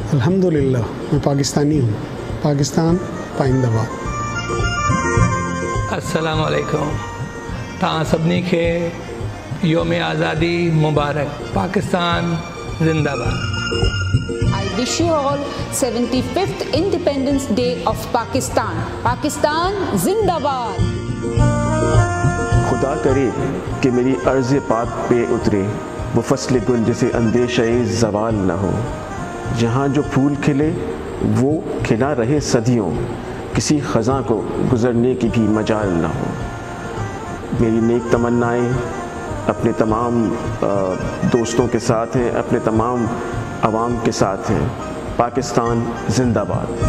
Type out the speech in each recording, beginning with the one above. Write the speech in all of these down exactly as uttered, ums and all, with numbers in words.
الحمدللہ میں پاکستانی ہوں. پاکستان پائندہ باد. السلام علیکم. تاں سبنی کے یوم آزادی مبارک. پاکستان زندہ باد. I wish you all seventy-fifth Independence Day of Pakistan. Pakistan زندہ باد. خدا کرے کہ میری عرض پاک پہ اترے وہ فصل گل جسے اندیشہ زوال نہ ہو. جہاں جو پھول کھلے وہ کھلا رہے صدیوں، کسی خزاں کو گزرنے کی بھی مجال نہ ہو. میری نیک تمنائیں اپنے تمام دوستوں کے ساتھ ہیں، اپنے تمام عوام کے ساتھ ہیں. پاکستان زندہ باد.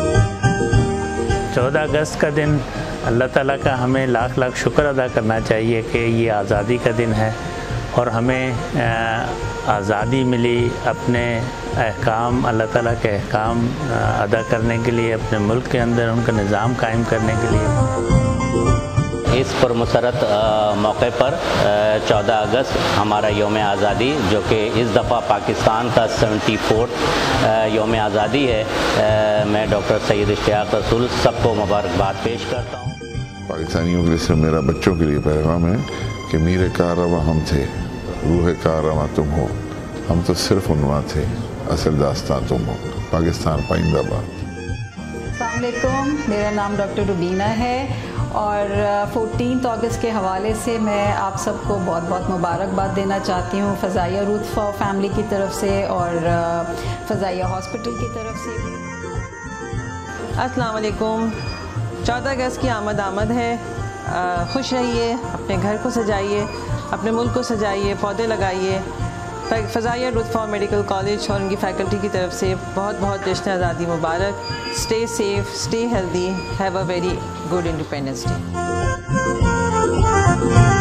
چودہ اگست کا دن اللہ تعالیٰ کا ہمیں لاکھ لاکھ شکر ادا کرنا چاہیے کہ یہ آزادی کا دن ہے اور ہمیں آزادی ملی اپنے احکام، اللہ تعالیٰ کے احکام ادا کرنے کے لیے، اپنے ملک کے اندر ان کا نظام قائم کرنے کے لیے. اس پرمسرت موقع پر چودہ اگست ہمارا یوم آزادی، جو کہ اس دفعہ پاکستان کا سیونٹی فورتھ یوم آزادی ہے، میں ڈاکٹر سید اشتیاق رسول سب کو مبارکباد پیش کرتا ہوں. پاکستانیوں کے لیے صرف میرا بچوں کے لیے پیغام ہے کہ میر کاررواں ہم تھے، روح کاررواں تم ہو. ہم تو صرف عنواں تھے، اصل داستان تم ہو. پاکستان پائندہ باد. السلام علیکم. میرا نام ڈاکٹر روبینہ ہے اور فورٹینتھ اگست کے حوالے سے میں آپ سب کو بہت بہت مبارکباد دینا چاہتی ہوں، فضائیہ روت فار فیملی کی طرف سے اور فضائیہ ہاسپٹل کی طرف سے بھی. السلام علیکم. چودہ اگست کی آمد آمد ہے. خوش رہیے، اپنے گھر کو سجائیے، اپنے ملک کو سجائیے، پودے لگائیے. فضائیہ روت فار میڈیکل کالج اور ان کی فیکلٹی کی طرف سے بہت بہت جشن آزادی مبارک. Stay safe, stay healthy. Have a very good independence day.